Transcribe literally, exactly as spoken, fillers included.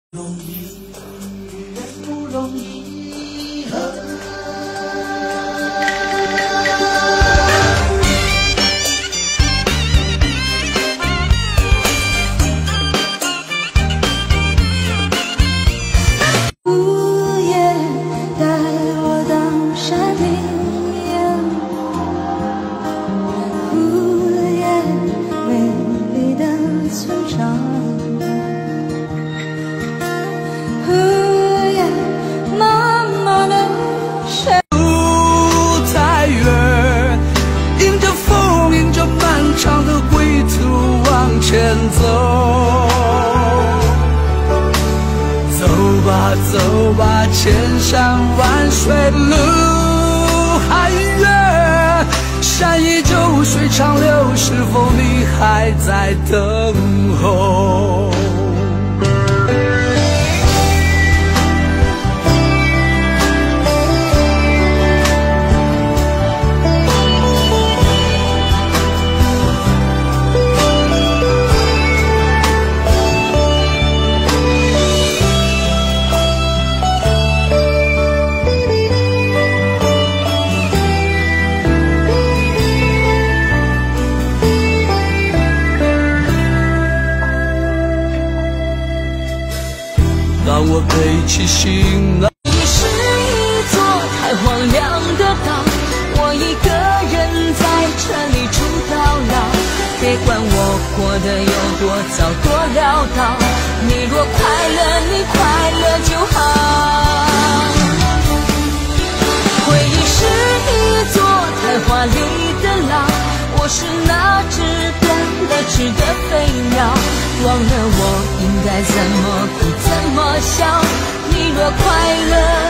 容易，人不容易。 午夜带我到山里，午夜美丽的村庄。 前走，走吧走吧，千山万水路还远，山依旧，水长流，是否你还在等候？ 当我背起行囊， 你是一座太荒凉的岛，我一个人在这里住到老。别管我过得有多糟多潦倒，你若快乐，你快乐就好。回忆是一座太华丽的牢，我是那只断了翅的飞鸟，忘了我应该怎么哭怎么笑。你若快乐。